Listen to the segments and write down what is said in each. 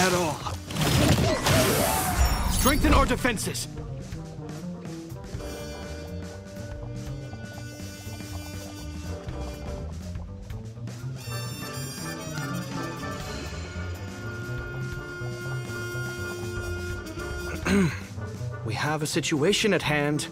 that all? Strengthen our defenses. We have a situation at hand.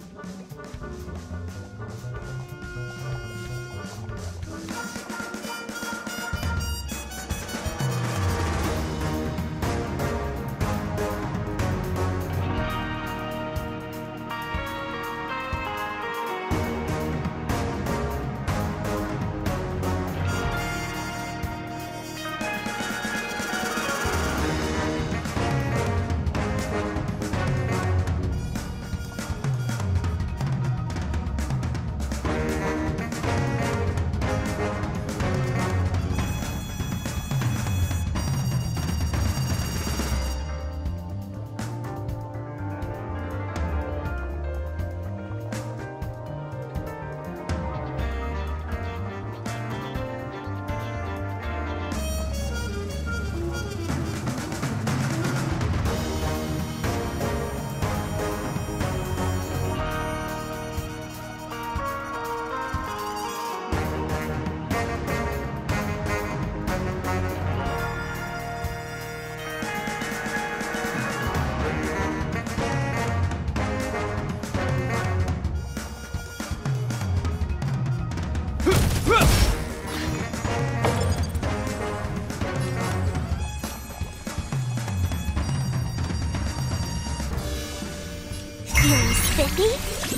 Spiffy?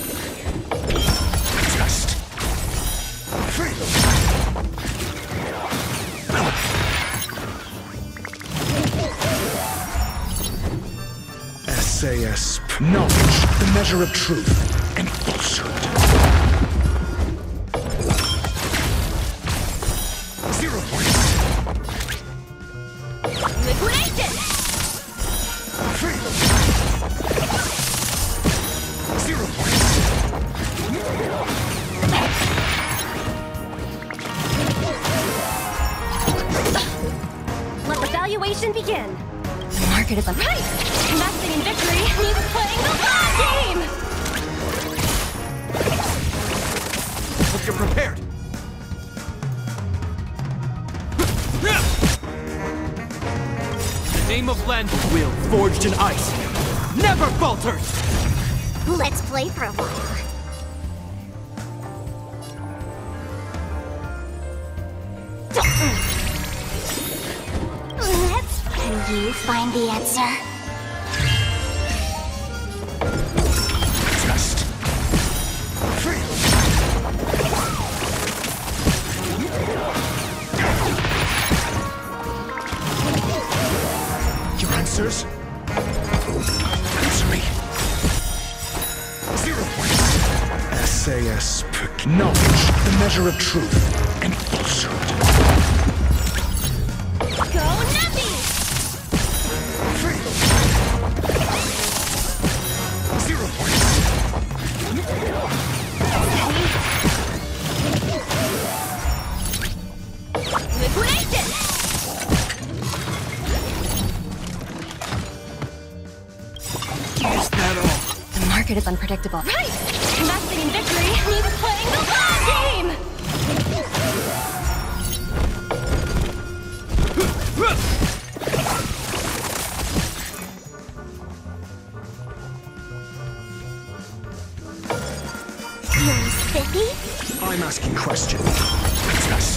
Just SAS. Knowledge, the measure of truth and falsehood. 0 points. Liquidation! 0 points. Let the valuation begin. The market is on price. Investing in victory means playing the long game! Hope you're prepared. The name of Land's will, forged in ice, never falters! Let's play for a while. Can you find the answer? Just your answers? Answer me. 0 points. SAS. Knowledge, the measure of truth and falsehood. Go Nappy! 0 points. Liquidation! Is that all? The market is unpredictable. Right! Investing in victory means playing the long game! Feeling spiffy? I'm asking questions. Just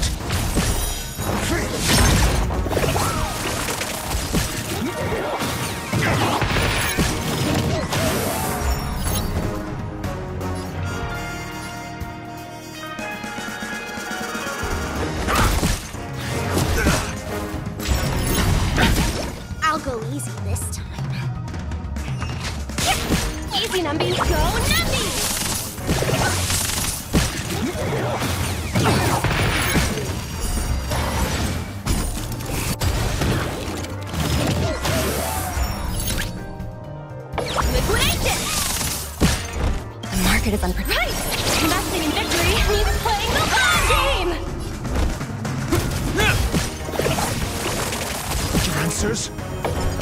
I'll go easy this time. Easy, Numby! Go Numby! Liquidation! The market is unpredictable. Investing in victory means playing the long game! Your answers?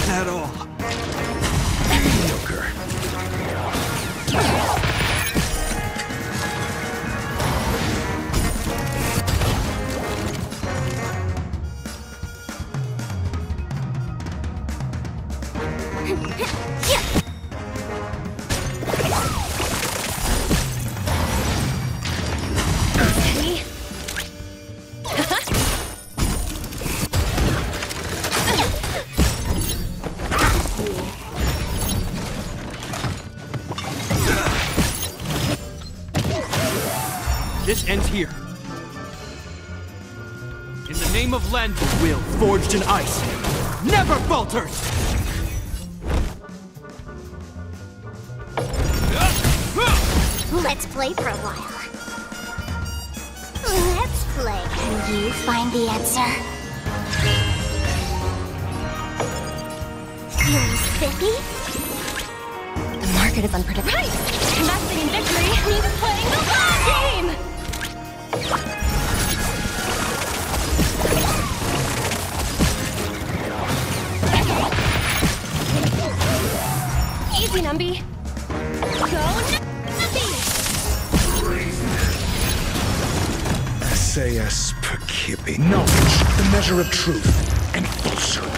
that all? Mediocre. This ends here. In the name of Len, the will forged in ice never falters! Let's play for a while. Let's play. Can you find the answer? Feeling spiffy? The market is unpredictable. Right! Investing in victory means playing the long game! Easy, Numby. Go Numby! SAS Percipi. Knowledge, the measure of truth and falsehood.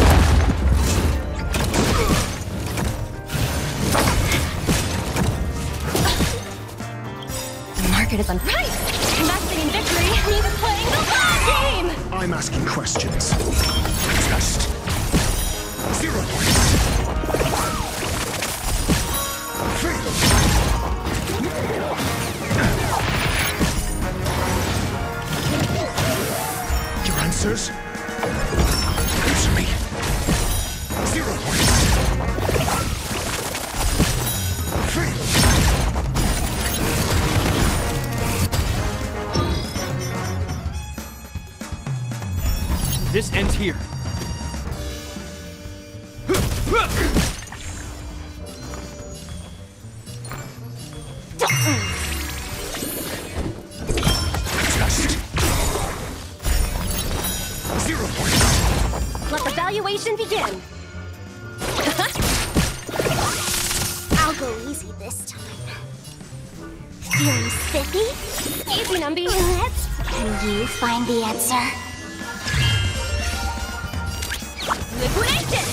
The market is right! Investing in victory means playing the long game! I'm asking questions. Test. 0 points. Fail. Your answers? Answer me. 0 points. Fail. This ends here. Test. 0 points. Let the valuation begin. I'll go easy this time. Feeling spiffy? Easy, Numby. Can you find the answer? Liquidation!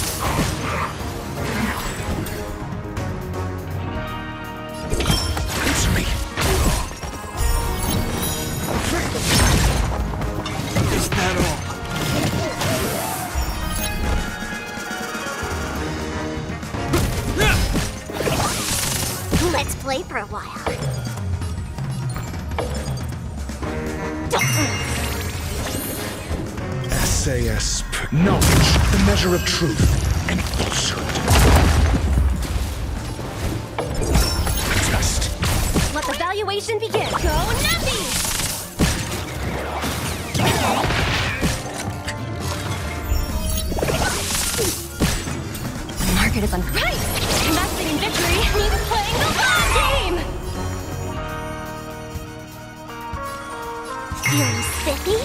Answer me. Fail. Is that all? Let's play for a while. SAS Knowledge, the measure of truth and falsehood. Test. Let the valuation begin. Go Numby! The market is right! Investing in victory means playing the long game! Feeling spiffy?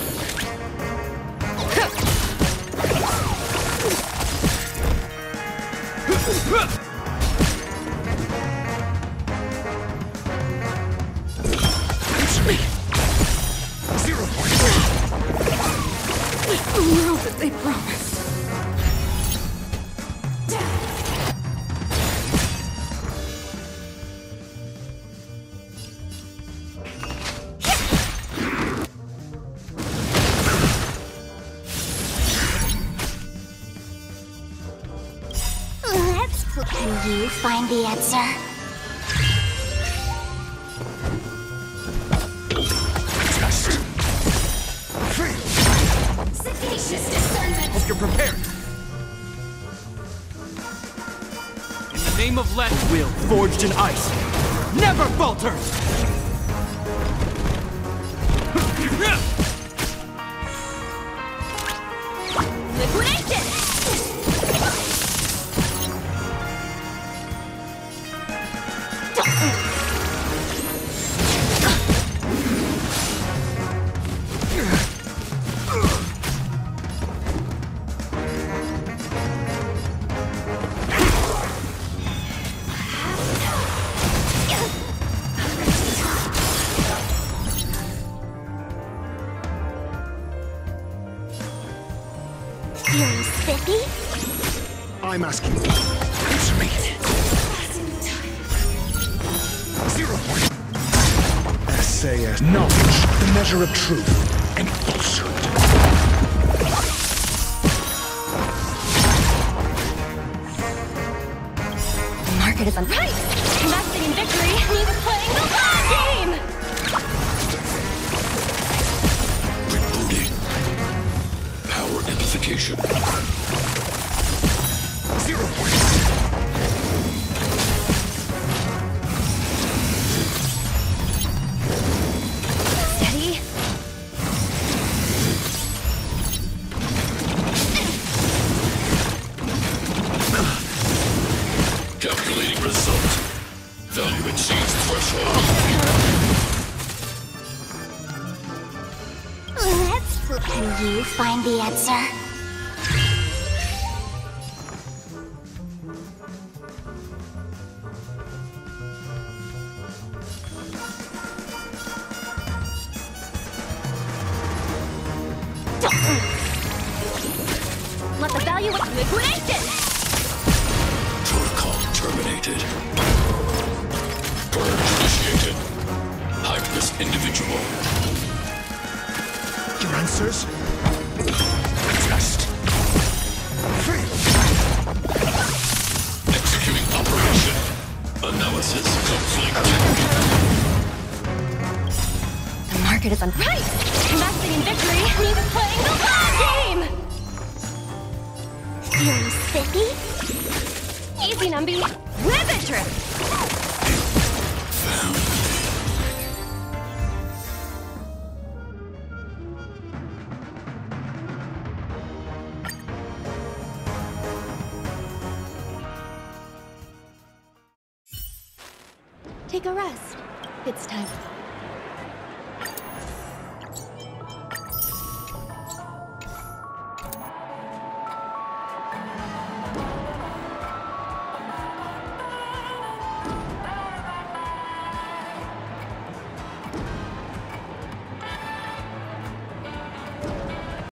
Answer me. 0 points. Now that they promised. Let's play. Can you find the answer? Test. Fail. Sagacious discernment. Hope you're prepared. In the name of Len, will forged in ice never falters! Liquidation! Feeling spiffy? I'm asking you. Answer me. 0 point. SAS. Knowledge, the measure of truth and falsehood. The market is on right! Investing in victory means playing the long game! Rebooting. Power amplification. 0 point. Steady. Calculating result. Value exceeds threshold. Let's flip. Can you find the answer? Let the value of liquidation! Protocol terminated. Purge initiated. High-risk individual. Your answers? Test. Fail. Executing operation. Analysis complete. The market is on right! Investing in victory means playing the long game! Feeling spiffy? Easy, Numby. Ribbon trip! Take a rest. It's time.